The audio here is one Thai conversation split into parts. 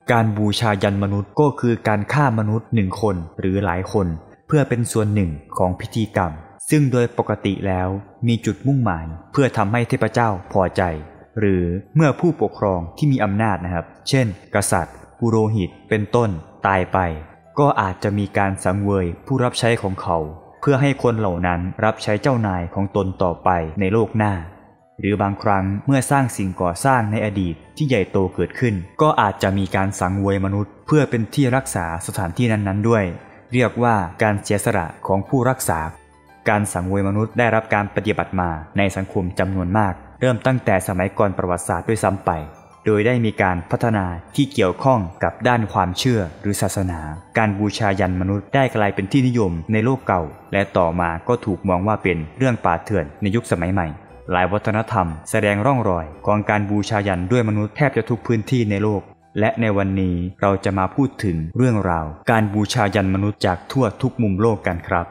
การบูชายันมนุษย์ก็คือการฆ่ามนุษย์1คนหรือหลายคนเพื่อเป็นส่วนหนึ่งของพิธีกรรมซึ่งโดยปกติแล้วมีจุดมุ่งหมายเพื่อทำให้เทพเจ้าพอใจหรือเมื่อผู้ปกครองที่มีอำนาจนะครับเช่นกษัตริย์ปุโรหิตเป็นต้นตายไปก็อาจจะมีการสังเวยผู้รับใช้ของเขาเพื่อให้คนเหล่านั้นรับใช้เจ้านายของตนต่อไปในโลกหน้าหรือบางครั้งเมื่อสร้างสิ่งก่อสร้างในอดีตที่ใหญ่โตเกิดขึ้นก็อาจจะมีการสังเวยมนุษย์เพื่อเป็นที่รักษาสถานที่นั้นๆด้วยเรียกว่าการเสียสละของผู้รักษาการสังเวยมนุษย์ได้รับการปฏิบัติมาในสังคมจำนวนมากเริ่มตั้งแต่สมัยก่อนประวัติศาสตร์ด้วยซ้ำไปโดยได้มีการพัฒนาที่เกี่ยวข้องกับด้านความเชื่อหรือศาสนาการบูชายันมนุษย์ได้กลายเป็นที่นิยมในโลกเก่าและต่อมาก็ถูกมองว่าเป็นเรื่องป่าเถื่อนในยุคสมัยใหม่หลายวัฒนธรรมแสดงร่องรอยของการบูชายันด้วยมนุษย์แทบจะทุกพื้นที่ในโลกและในวันนี้เราจะมาพูดถึงเรื่องราวการบูชายันมนุษย์จากทั่วทุกมุมโลกกันครับ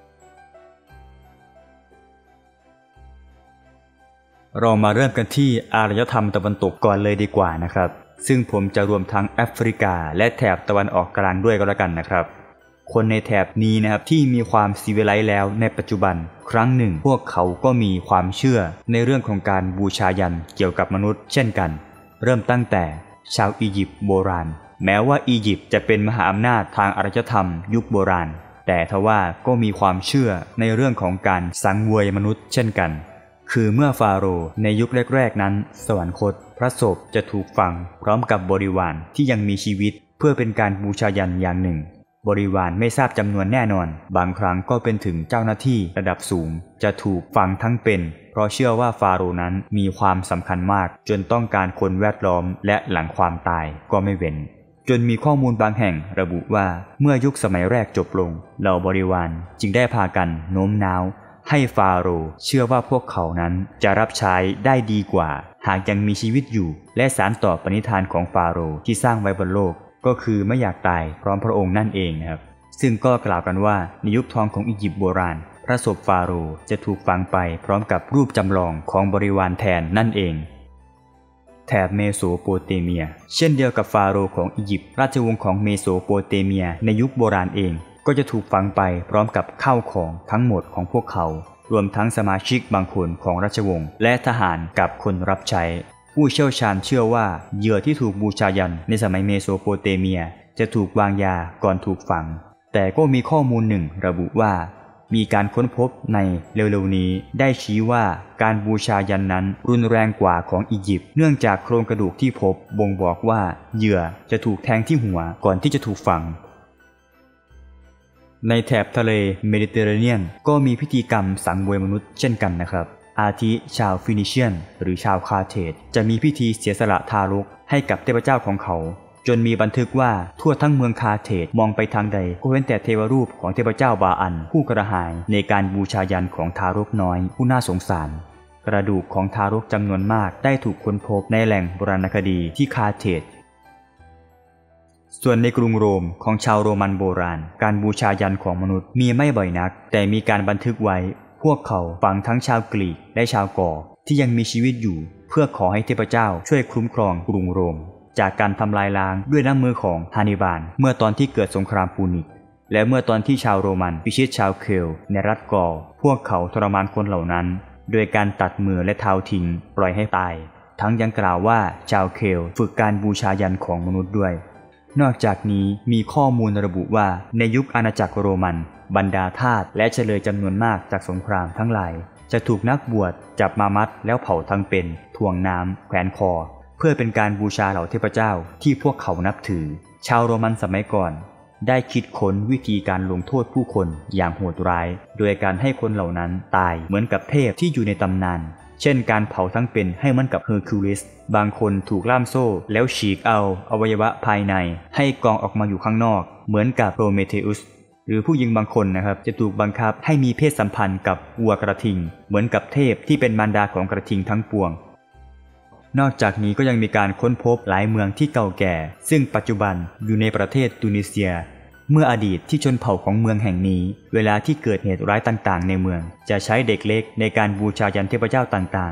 เรามาเริ่มกันที่อารยธรรมตะวันตกก่อนเลยดีกว่านะครับซึ่งผมจะรวมทั้งแอฟริกาและแถบตะวันออกกลางด้วยก็แล้วกันนะครับคนในแถบนี้นะครับที่มีความซีวิไลซ์แล้วในปัจจุบันครั้งหนึ่งพวกเขาก็มีความเชื่อในเรื่องของการบูชายันเกี่ยวกับมนุษย์เช่นกันเริ่มตั้งแต่ชาวอียิปต์โบราณแม้ว่าอียิปต์จะเป็นมหาอำนาจทางอารยธรรมยุคโบราณแต่ทว่าก็มีความเชื่อในเรื่องของการสังเวยมนุษย์เช่นกันคือเมื่อฟาโรห์ในยุคแรกๆนั้นสวรรคตพระศพจะถูกฝังพร้อมกับบริวารที่ยังมีชีวิตเพื่อเป็นการบูชายันอย่างหนึ่งบริวารไม่ทราบจำนวนแน่นอนบางครั้งก็เป็นถึงเจ้าหน้าที่ระดับสูงจะถูกฝังทั้งเป็นเพราะเชื่อว่าฟาโรห์นั้นมีความสำคัญมากจนต้องการคนแวดล้อมและหลังความตายก็ไม่เว้นจนมีข้อมูลบางแห่งระบุว่าเมื่อยุคสมัยแรกจบลงเหล่าบริวารจึงได้พากันโน้มน้าวให้ฟาโรห์เชื่อว่าพวกเขานั้นจะรับใช้ได้ดีกว่าหากยังมีชีวิตอยู่และสานต่อปณิธานของฟาโรห์ที่สร้างไว้บนโลกก็คือไม่อยากตายพร้อมพระองค์นั่นเองนะครับซึ่งก็กล่าวกันว่าในยุคทองของอียิปต์โบราณพระศพฟาโรห์จะถูกฝังไปพร้อมกับรูปจำลองของบริวารแทนนั่นเองแถบเมโสโปเตเมียเช่นเดียวกับฟาโรห์ของอียิปต์ราชวงศ์ของเมโสโปเตเมียในยุคโบราณเองก็จะถูกฝังไปพร้อมกับข้าวของทั้งหมดของพวกเขารวมทั้งสมาชิกบางคนของราชวงศ์และทหารกับคนรับใช้ผู้เชี่ยวชาญเชื่อว่าเหยื่อที่ถูกบูชายันในสมัยเมโสโปเตเมียจะถูกวางยาก่อนถูกฝังแต่ก็มีข้อมูลหนึ่งระบุว่ามีการค้นพบในเร็วๆนี้ได้ชี้ว่าการบูชายันนั้นรุนแรงกว่าของอียิปต์เนื่องจากโครงกระดูกที่พบบ่งบอกว่าเหยื่อจะถูกแทงที่หัวก่อนที่จะถูกฝังในแถบทะเลเมดิเตอร์เรเนียนก็มีพิธีกรรมสังเวยมนุษย์เช่นกันนะครับอาทิชาวฟินิเชียนหรือชาวคาร์เทจจะมีพิธีเสียสละทารกให้กับเทพเจ้าของเขาจนมีบันทึกว่าทั่วทั้งเมืองคาร์เทจมองไปทางใดก็เว้นแต่เทวรูปของเทพเจ้าบาอันผู้กระหายในการบูชายันของทารกน้อยผู้น่าสงสารกระดูกของทารกจำนวนมากได้ถูกค้นพบในแหล่งโบราณคดีที่คาร์เทจส่วนในกรุงโรมของชาวโรมันโบราณการบูชายันของมนุษย์มีไม่บ่อยนักแต่มีการบันทึกไว้พวกเขาฝังทั้งชาวกรีกและชาวกอร์ที่ยังมีชีวิตอยู่เพื่อขอให้เทพเจ้าช่วยคุ้มครองกรุงโรมจากการทำลายล้างด้วยน้ำมือของฮานิบาลเมื่อตอนที่เกิดสงครามปูนิกและเมื่อตอนที่ชาวโรมันพิชิตชาวเคลในรัฐกอร์พวกเขาทรมานคนเหล่านั้นโดยการตัดมือและเท้าทิ้งปล่อยให้ตายทั้งยังกล่าวว่าชาวเคลฝึกการบูชายันของมนุษย์ด้วยนอกจากนี้มีข้อมูลระบุว่าในยุคอาณาจักรโรมันบรรดาทาสและเฉลยจำนวนมากจากสงครามทั้งหลายจะถูกนักบวชจับมามัดแล้วเผาทั้งเป็นถ่วงน้ำแขวนคอเพื่อเป็นการบูชาเหล่าเทพเจ้าที่พวกเขานับถือชาวโรมันสมัยก่อนได้คิดค้นวิธีการลงโทษผู้คนอย่างโหดร้ายโดยการให้คนเหล่านั้นตายเหมือนกับเทพที่อยู่ในตำนานเช่นการเผาทั้งเป็นให้เหมือนกับเฮอร์คิวลิสบางคนถูกล่ามโซ่แล้วฉีกเอาอวัยวะภายในให้กองออกมาอยู่ข้างนอกเหมือนกับโปรเมเทอุสหรือผู้หญิงบางคนนะครับจะถูกบังคับให้มีเพศสัมพันธ์กับวัวกระทิงเหมือนกับเทพที่เป็นมารดาของกระทิงทั้งปวงนอกจากนี้ก็ยังมีการค้นพบหลายเมืองที่เก่าแก่ซึ่งปัจจุบันอยู่ในประเทศตูนิเซียเมื่ออดีตที่ชนเผ่าของเมืองแห่งนี้เวลาที่เกิดเหตุร้ายต่างๆในเมืองจะใช้เด็กเล็กในการบูชายันเทพเจ้าต่างๆ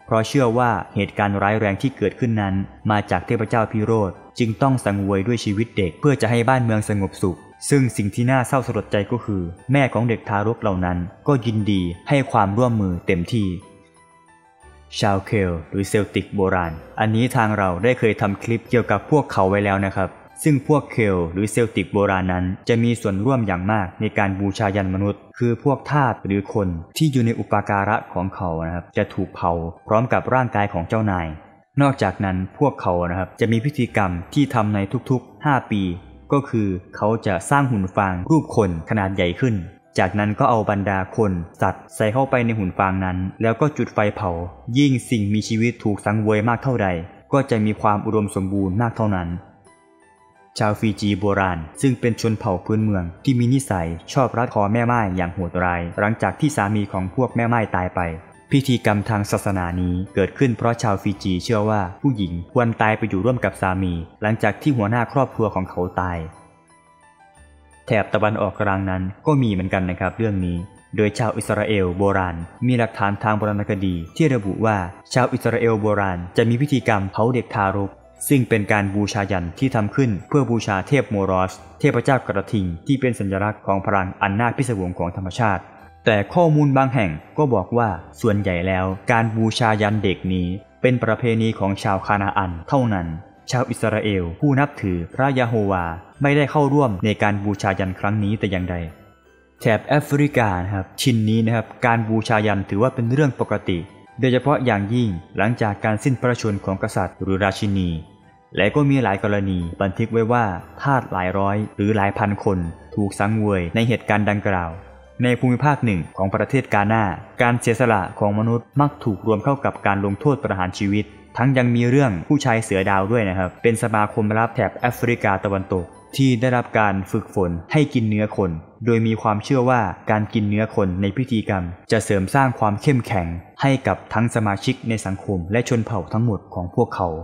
เพราะเชื่อว่าเหตุการณ์ร้ายแรงที่เกิดขึ้นนั้นมาจากเทพเจ้าพิโรธจึงต้องสังเวยด้วยชีวิตเด็กเพื่อจะให้บ้านเมืองสงบสุขซึ่งสิ่งที่น่าเศร้าสลดใจก็คือแม่ของเด็กทารกเหล่านั้นก็ยินดีให้ความร่วมมือเต็มที่ชาวเคลหรือเซลติกโบราณอันนี้ทางเราได้เคยทำคลิปเกี่ยวกับพวกเขาไว้แล้วนะครับซึ่งพวกเคลหรือเซลติกโบราณนั้นจะมีส่วนร่วมอย่างมากในการบูชายันมนุษย์คือพวกทาสหรือคนที่อยู่ในอุปการะของเขานะครับจะถูกเผาพร้อมกับร่างกายของเจ้านายนอกจากนั้นพวกเขานะครับจะมีพิธีกรรมที่ทำในทุกๆ5 ปีก็คือเขาจะสร้างหุ่นฟางรูปคนขนาดใหญ่ขึ้นจากนั้นก็เอาบรรดาคนสัตว์ใส่เข้าไปในหุ่นฟางนั้นแล้วก็จุดไฟเผายิ่งสิ่งมีชีวิตถูกสังเวยมากเท่าใดก็จะมีความอุดมสมบูรณ์มากเท่านั้นชาวฟิจีโบราณซึ่งเป็นชนเผ่าพื้นเมืองที่มีนิสัยชอบรัดคอแม่ม่ายอย่างโหดร้ายหลังจากที่สามีของพวกแม่ม่ายตายไปพิธีกรรมทางศาสนานี้เกิดขึ้นเพราะชาวฟิจีเชื่อว่าผู้หญิงควรตายไปอยู่ร่วมกับสามีหลังจากที่หัวหน้าครอบครัวของเขาตายแถบตะวันออกกลางนั้นก็มีเหมือนกันนะครับเรื่องนี้โดยชาวอิสราเอลโบราณมีหลักฐานทางโบราณคดีที่ระบุว่าชาวอิสราเอลโบราณจะมีพิธีกรรมเผาเด็กทารกซึ่งเป็นการบูชายันที่ทำขึ้นเพื่อบูชาเทพโมรอสเทพเจ้ากระทิงที่เป็นสัญลักษณ์ของพลังอันน่าพิศวงของธรรมชาติแต่ข้อมูลบางแห่งก็บอกว่าส่วนใหญ่แล้วการบูชายันเด็กนี้เป็นประเพณีของชาวคานาอันเท่านั้นชาวอิสราเอลผู้นับถือพระยะโฮวาไม่ได้เข้าร่วมในการบูชายันครั้งนี้แต่อย่างใดแถบแอฟริกานะครับชิ้นนี้นะครับการบูชายันถือว่าเป็นเรื่องปกติโดยเฉพาะอย่างยิ่งหลังจากการสิ้นพระชนม์ของกษัตริย์หรือราชินีและก็มีหลายกรณีบันทึกไว้ว่าทาสหลายร้อยหรือหลายพันคนถูกสังเวยในเหตุการณ์ดังกล่าวในภูมิภาคหนึ่งของประเทศกาน่าการเสียสละของมนุษย์มักถูกรวมเข้ากับการลงโทษประหารชีวิตทั้งยังมีเรื่องผู้ชายเสือดาวด้วยนะครับเป็นสมาคมลับแถบแอฟริกาตะวันตกที่ได้รับการฝึกฝนให้กินเนื้อคนโดยมีความเชื่อว่าการกินเนื้อคนในพิธีกรรมจะเสริมสร้างความเข้มแข็งให้กับทั้งสมาชิกในสังคมและชนเผ่าทั้งหมดของพวกเขา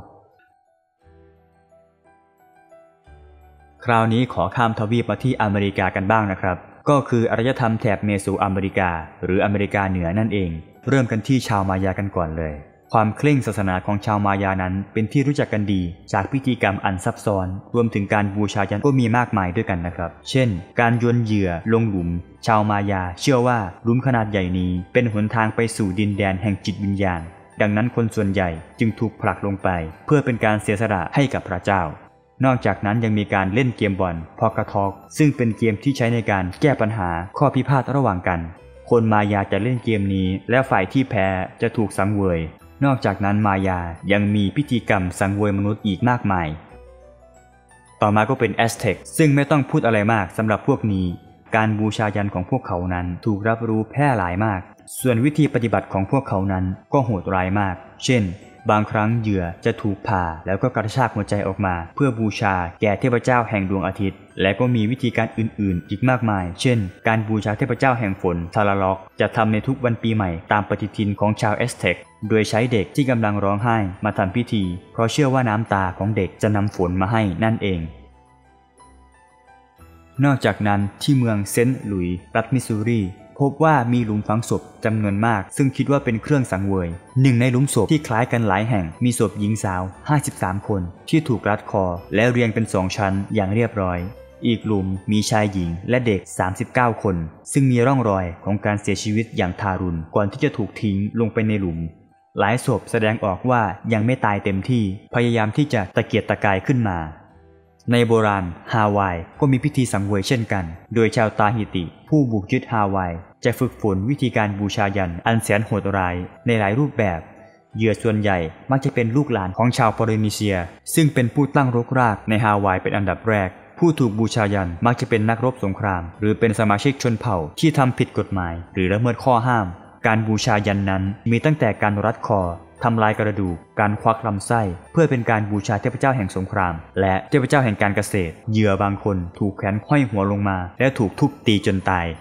คราวนี้ขอข้ามทวีปมาที่อเมริกากันบ้างนะครับก็คืออารยธรรมแถบเมโสอเมริกาหรืออเมริกาเหนือนั่นเองเริ่มกันที่ชาวมายากันก่อนเลยความเคร่งศาสนาของชาวมายานั้นเป็นที่รู้จักกันดีจากพิธีกรรมอันซับซ้อนรวมถึงการบูชายันก็มีมากมายด้วยกันนะครับเช่นการโยนเหยื่อลงหลุมชาวมายาเชื่อว่าหลุมขนาดใหญ่นี้เป็นหนทางไปสู่ดินแดนแห่งจิตวิญญาณดังนั้นคนส่วนใหญ่จึงถูกผลักลงไปเพื่อเป็นการเสียสละให้กับพระเจ้านอกจากนั้นยังมีการเล่นเกมบอลพอกระทอกซึ่งเป็นเกมที่ใช้ในการแก้ปัญหาข้อพิพาทระหว่างกันคนมายาจะเล่นเกมนี้และฝ่ายที่แพ้จะถูกสังเวยนอกจากนั้นมายายังมีพิธีกรรมสังเวยมนุษย์อีกมากมายต่อมาก็เป็นแอสเท็กซึ่งไม่ต้องพูดอะไรมากสำหรับพวกนี้การบูชายันของพวกเขานั้นถูกรับรู้แพร่หลายมากส่วนวิธีปฏิบัติของพวกเขานั้นก็โหดร้ายมากเช่นบางครั้งเหยื่อจะถูกผ่าแล้วก็กระชากหัวใจออกมาเพื่อบูชาแก่เทพเจ้าแห่งดวงอาทิตย์และก็มีวิธีการอื่นๆอีกมากมายเช่นการบูชาเทพเจ้าแห่งฝนทาราล็อกจะทำในทุกวันปีใหม่ตามปฏิทินของชาวแอสเท็กโดยใช้เด็กที่กำลังร้องไห้มาทำพิธีเพราะเชื่อว่าน้ำตาของเด็กจะนำฝนมาให้นั่นเองนอกจากนั้นที่เมืองเซนต์หลุยส์รัฐมิสซูรีพบว่ามีหลุมฝังศพจำนวนมากซึ่งคิดว่าเป็นเครื่องสังเวยหนึ่งในหลุมศพที่คล้ายกันหลายแห่งมีศพหญิงสาว53คนที่ถูกรัดคอและเรียงเป็น2ชั้นอย่างเรียบร้อยอีกหลุมมีชายหญิงและเด็ก39คนซึ่งมีร่องรอยของการเสียชีวิตอย่างทารุณก่อนที่จะถูกทิ้งลงไปในหลุมหลายศพแสดงออกว่ายังไม่ตายเต็มที่พยายามที่จะตะเกียกตะกายขึ้นมาในโบราณฮาวายก็มีพิธีสังเวยเช่นกันโดยชาวตาฮิติผู้บุกยึดฮาวายจะฝึกฝนวิธีการบูชายันอันแสนโหดร้ายในหลายรูปแบบเหยื่อส่วนใหญ่มักจะเป็นลูกหลานของชาวโพลินีเซียซึ่งเป็นผู้ตั้งรกรากในฮาวายเป็นอันดับแรกผู้ถูกบูชายันมักจะเป็นนักรบสงครามหรือเป็นสมาชิกชนเผ่าที่ทำผิดกฎหมายหรือละเมิดข้อห้ามการบูชายันนั้นมีตั้งแต่การรัดคอทำลายกระดูกการควักลำไส้เพื่อเป็นการบูชาเทพเจ้าแห่งสงครามและเทพเจ้าแห่งการเกษตรเหยื่อบางคนถูกแขวนห้อยหัวลงมาและถูกทุบตีจนตาย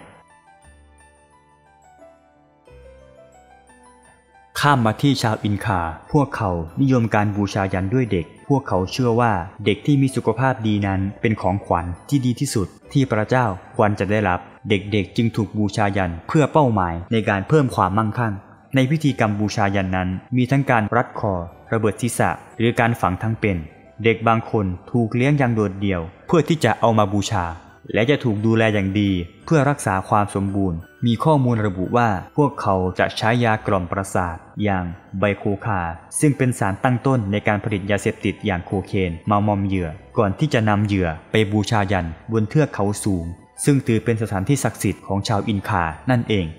ข้ามมาที่ชาวอินคาพวกเขานิยมการบูชายันด้วยเด็กพวกเขาเชื่อว่าเด็กที่มีสุขภาพดีนั้นเป็นของขวัญที่ดีที่สุดที่พระเจ้าควรจะได้รับเด็กๆจึงถูกบูชายันเพื่อเป้าหมายในการเพิ่มความมั่งคั่งในพิธีกรรมบูชายันนั้นมีทั้งการรัดคอระเบิดศีรษะหรือการฝังทั้งเป็นเด็กบางคนถูกเลี้ยงอย่างโดดเดี่ยวเพื่อที่จะเอามาบูชาและจะถูกดูแลอย่างดีเพื่อรักษาความสมบูรณ์มีข้อมูลระบุว่าพวกเขาจะใช้ยากล่อมประสาทอย่างไบโคคาซึ่งเป็นสารตั้งต้นในการผลิตยาเสพติดอย่างโคเคนมามอมเหยื่อก่อนที่จะนำเหยื่อไปบูชายันบนเทือกเขาสูงซึ่งถือเป็นสถานที่ศักดิ์สิทธิ์ของชาวอินคานั่นเอง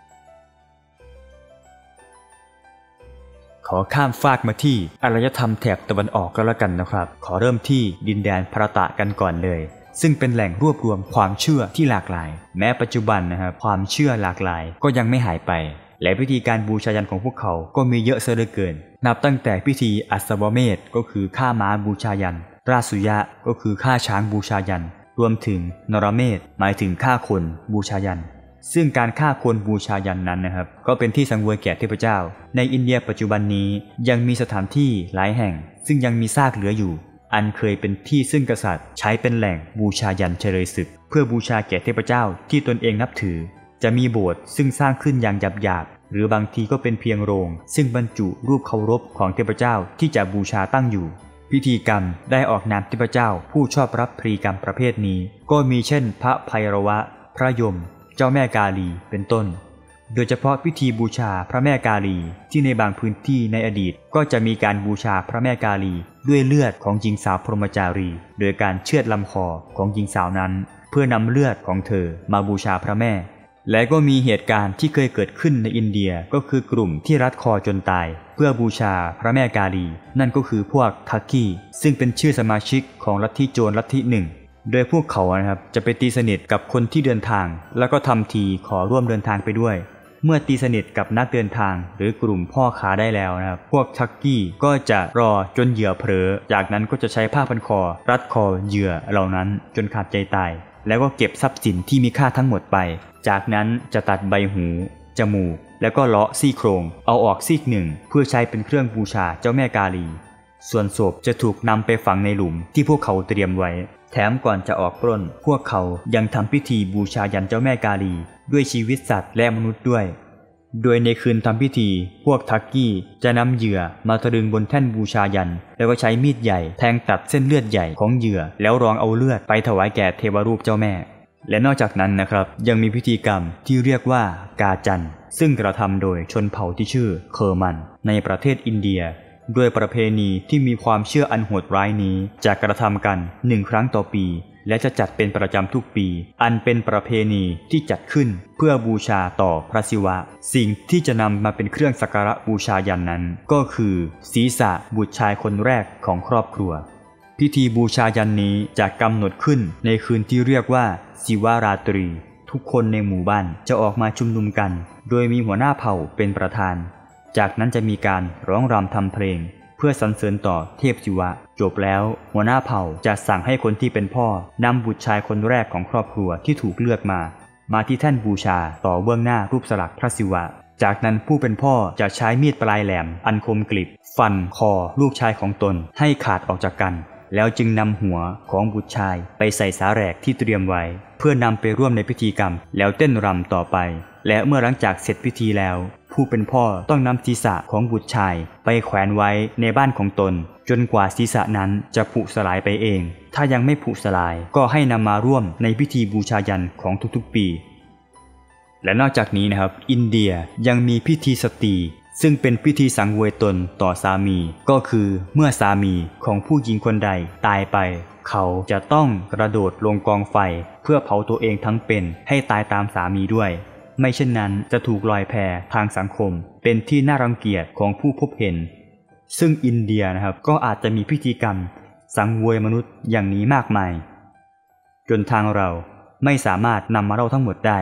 ขอข้ามฟากมาที่อารยธรรมแถบตะวันออกก็แล้วกันนะครับขอเริ่มที่ดินแดนพระตะกันก่อนเลยซึ่งเป็นแหล่งรวบรวมความเชื่อที่หลากหลายแม้ปัจจุบันนะครับความเชื่อหลากหลายก็ยังไม่หายไปและพิธีการบูชายันของพวกเขาก็มีเยอะเสียเหลือเกินนับตั้งแต่พิธีอัศวเมธก็คือฆ่าม้าบูชายันราสุยะก็คือฆ่าช้างบูชายันรวมถึงนรเมธหมายถึงฆ่าคนบูชายันซึ่งการฆ่าคนบูชายันนั้นนะครับก็เป็นที่สังเวยแก่เทพเจ้าในอินเดียปัจจุบันนี้ยังมีสถานที่หลายแห่งซึ่งยังมีซากเหลืออยู่อันเคยเป็นที่ซึ่งกษัตริย์ใช้เป็นแหล่งบูชายันเฉลยศึกเพื่อบูชาแก่เทพเจ้าที่ตนเองนับถือจะมีโบสถ์ซึ่งสร้างขึ้นอย่างหยาบๆหรือบางทีก็เป็นเพียงโรงซึ่งบรรจุรูปเคารพของเทพเจ้าที่จะบูชาตั้งอยู่พิธีกรรมได้ออกนามเทพเจ้าผู้ชอบรับพรีกรรมประเภทนี้ก็มีเช่นพระไพรวะพระยมเจ้าแม่กาลีเป็นต้นโดยเฉพาะพิธีบูชาพระแม่กาลีที่ในบางพื้นที่ในอดีตก็จะมีการบูชาพระแม่กาลีด้วยเลือดของหญิงสาวพรหมจารีโดยการเชือดลำคอของหญิงสาวนั้นเพื่อนำเลือดของเธอมาบูชาพระแม่และก็มีเหตุการณ์ที่เคยเกิดขึ้นในอินเดียก็คือกลุ่มที่รัดคอจนตายเพื่อบูชาพระแม่กาลีนั่นก็คือพวกทักกี้ซึ่งเป็นชื่อสมาชิกของลัทธิโจรลัทธิหนึ่งโดยพวกเขานะครับจะไปตีสนิทกับคนที่เดินทางแล้วก็ทำทีขอร่วมเดินทางไปด้วยเมื่อตีสนิทกับนักเดินทางหรือกลุ่มพ่อค้าได้แล้วนะครับพวกทักกี้ก็จะรอจนเหยื่อเผลอจากนั้นก็จะใช้ผ้าพันคอรัดคอเหยื่อเหล่านั้นจนขาดใจตายแล้วก็เก็บทรัพย์สินที่มีค่าทั้งหมดไปจากนั้นจะตัดใบหูจมูกแล้วก็เลาะซี่โครงเอาออกซีกหนึ่งเพื่อใช้เป็นเครื่องบูชาเจ้าแม่กาลีส่วนศพจะถูกนำไปฝังในหลุมที่พวกเขาเตรียมไว้แถมก่อนจะออกปล้นพวกเขายังทำพิธีบูชายันเจ้าแม่กาลีด้วยชีวิตสัตว์และมนุษย์ด้วยโดยในคืนทำพิธีพวกทักกี้จะนำเหยื่อมาตรึงบนแท่นบูชายันแล้วก็ใช้มีดใหญ่แทงตัดเส้นเลือดใหญ่ของเหยื่อแล้วรองเอาเลือดไปถวายแก่เทวรูปเจ้าแม่และนอกจากนั้นนะครับยังมีพิธีกรรมที่เรียกว่ากาจันซึ่งกระทำโดยชนเผ่าที่ชื่อเคอร์มันในประเทศอินเดียด้วยประเพณีที่มีความเชื่ออันโหดร้ายนี้จะกระทำกัน1 ครั้งต่อปีและจะจัดเป็นประจำทุกปีอันเป็นประเพณีที่จัดขึ้นเพื่อบูชาต่อพระศิวะสิ่งที่จะนำมาเป็นเครื่องสักการะบูชายันนั้นก็คือศีรษะบุตรชายคนแรกของครอบครัวพิธีบูชายันนี้จะกำหนดขึ้นในคืนที่เรียกว่าศิวราตรีทุกคนในหมู่บ้านจะออกมาชุมนุมกันโดยมีหัวหน้าเผ่าเป็นประธานจากนั้นจะมีการร้องรำทำเพลงเพื่อสรรเสริญต่อเทพศิวะจบแล้วหัวหน้าเผ่าจะสั่งให้คนที่เป็นพ่อนำบุตรชายคนแรกของครอบครัวที่ถูกเลือกมาที่แท่นบูชาต่อเบื้องหน้ารูปสลักพระศิวะจากนั้นผู้เป็นพ่อจะใช้มีดปลายแหลมอันคมกริบฟันคอลูกชายของตนให้ขาดออกจากกันแล้วจึงนำหัวของบุตรชายไปใส่สาแหรกที่เตรียมไว้เพื่อนำไปร่วมในพิธีกรรมแล้วเต้นรำต่อไปและเมื่อหลังจากเสร็จพิธีแล้วผู้เป็นพ่อต้องนำศีรษะของบุตรชายไปแขวนไว้ในบ้านของตนจนกว่าศีรษะนั้นจะผุสลายไปเองถ้ายังไม่ผุสลายก็ให้นำมาร่วมในพิธีบูชายันของทุกๆปีและนอกจากนี้นะครับอินเดียยังมีพิธีสตีซึ่งเป็นพิธีสังเวยตนต่อสามีก็คือเมื่อสามีของผู้หญิงคนใดตายไปเขาจะต้องกระโดดลงกองไฟเพื่อเผาตัวเองทั้งเป็นให้ตายตามสามีด้วยไม่เช่นนั้นจะถูกลอยแพทางสังคมเป็นที่น่ารังเกียจของผู้พบเห็นซึ่งอินเดียนะครับก็อาจจะมีพิธีกรรมสังเวยมนุษย์อย่างนี้มากมายจนทางเราไม่สามารถนำมาเล่าทั้งหมดได้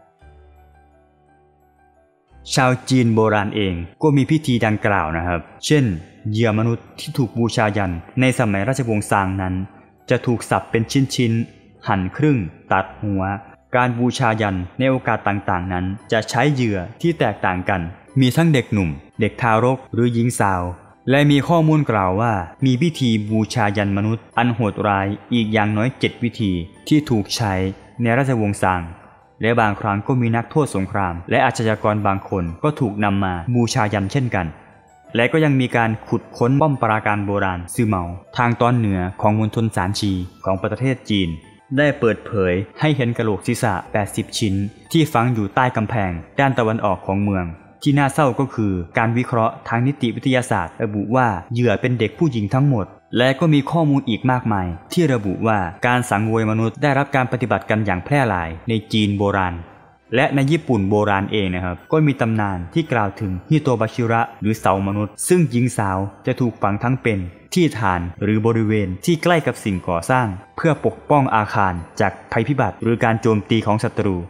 ชาวจีนโบราณเองก็มีพิธีดังกล่าวนะครับเช่นเหยื่อมนุษย์ที่ถูกบูชายันในสมัยราชวงศ์ซางนั้นจะถูกสับเป็นชิ้นๆหั่นครึ่งตัดหัวการบูชายันในโอกาสต่างๆนั้นจะใช้เหยื่อที่แตกต่างกันมีทั้งเด็กหนุ่มเด็กทารกหรือหญิงสาวและมีข้อมูลกล่าวว่ามีพิธีบูชายันมนุษย์อันโหดร้ายอีกอย่างน้อย7 วิธีที่ถูกใช้ในราชวงศ์ซางและบางครั้งก็มีนักโทษสงครามและอาชญากรบางคนก็ถูกนำมาบูชายันเช่นกันและก็ยังมีการขุดค้นป้อมปราการโบราณซือเหมาทางตอนเหนือของมณฑลซานชีของประเทศจีนได้เปิดเผยให้เห็นกะโหลกศีรษะ80ชิ้นที่ฝังอยู่ใต้กำแพงด้านตะวันออกของเมืองที่น่าเศร้าก็คือการวิเคราะห์ทางนิติวิทยาศาสตร์ระบุว่าเหยื่อเป็นเด็กผู้หญิงทั้งหมดและก็มีข้อมูลอีกมากมายที่ระบุว่าการสังเวยมนุษย์ได้รับการปฏิบัติกันอย่างแพร่หลายในจีนโบราณและในญี่ปุ่นโบราณเองนะครับก็มีตำนานที่กล่าวถึงฮิโตบาชิระหรือเสามนุษย์ซึ่งหญิงสาวจะถูกฝังทั้งเป็นที่ฐานหรือบริเวณที่ใกล้กับสิ่งก่อสร้างเพื่อปกป้องอาคารจากภัยพิบัติหรือการโจมตีของศัตรู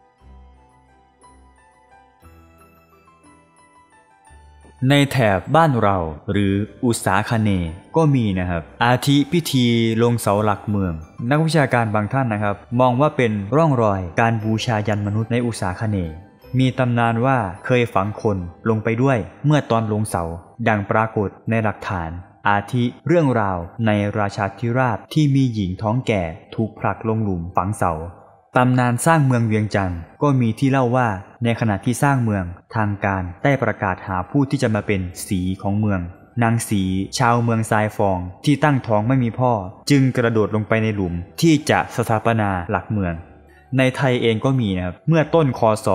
ในแถบบ้านเราหรืออุษาคเนย์ก็มีนะครับอาทิพิธีลงเสาหลักเมืองนักวิชาการบางท่านนะครับมองว่าเป็นร่องรอยการบูชายันมนุษย์ในอุษาคเนย์มีตำนานว่าเคยฝังคนลงไปด้วยเมื่อตอนลงเสาดังปรากฏในหลักฐานอาทิเรื่องราวในราชาธิราชที่มีหญิงท้องแก่ถูกผลักลงหลุมฝังเสาตำนานสร้างเมืองเวียงจันทร์ก็มีที่เล่าว่าในขณะที่สร้างเมืองทางการได้ประกาศหาผู้ที่จะมาเป็นสีของเมืองนางสีชาวเมืองทรายฟองที่ตั้งท้องไม่มีพ่อจึงกระโดดลงไปในหลุมที่จะสถาปนาหลักเมืองในไทยเองก็มีนะครับเมื่อต้นคศ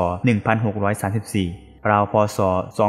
1634ราวพศ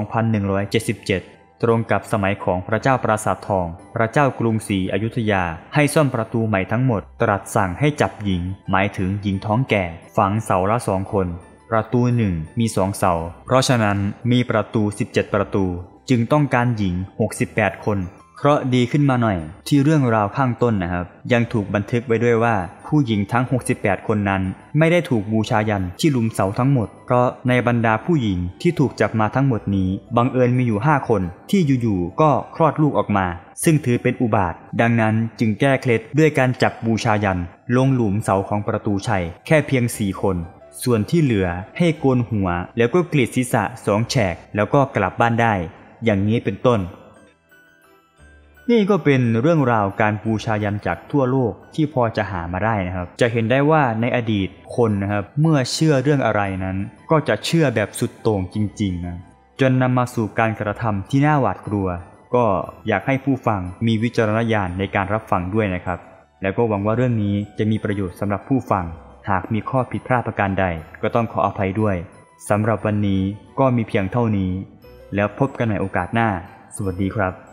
2177ตรงกับสมัยของพระเจ้าปราสาททองพระเจ้ากรุงศรีอยุธยาให้ซ่อมประตูใหม่ทั้งหมดตรัสสั่งให้จับหญิงหมายถึงหญิงท้องแก่ฝังเสาละ2 คนประตูหนึ่งมี2 เสาเพราะฉะนั้นมีประตู17 ประตูจึงต้องการหญิง68 คนเคราะห์ดีขึ้นมาหน่อยที่เรื่องราวข้างต้นนะครับยังถูกบันทึกไว้ด้วยว่าผู้หญิงทั้ง68 คนนั้นไม่ได้ถูกบูชายันที่หลุมเสาทั้งหมดเพราะในบรรดาผู้หญิงที่ถูกจับมาทั้งหมดนี้บังเอิญมีอยู่5 คนที่อยู่ๆก็คลอดลูกออกมาซึ่งถือเป็นอุบาทดังนั้นจึงแก้เคล็ดด้วยการจับบูชายันลงหลุมเสาของประตูชัยแค่เพียง4 คนส่วนที่เหลือให้โกนหัวแล้วก็กรีดศีรษะ2 แฉกแล้วก็กลับบ้านได้อย่างนี้เป็นต้นนี่ก็เป็นเรื่องราวการบูชายันจากทั่วโลกที่พอจะหามาได้นะครับจะเห็นได้ว่าในอดีตคนนะครับเมื่อเชื่อเรื่องอะไรนั้นก็จะเชื่อแบบสุดโต่งจริงๆนะจนนำมาสู่การกระทำที่น่าหวาดกลัวก็อยากให้ผู้ฟังมีวิจารณญาณในการรับฟังด้วยนะครับแล้วก็หวังว่าเรื่องนี้จะมีประโยชน์สำหรับผู้ฟังหากมีข้อผิดพลาดประการใดก็ต้องขออภัยด้วยสำหรับวันนี้ก็มีเพียงเท่านี้แล้วพบกันในโอกาสหน้าสวัสดีครับ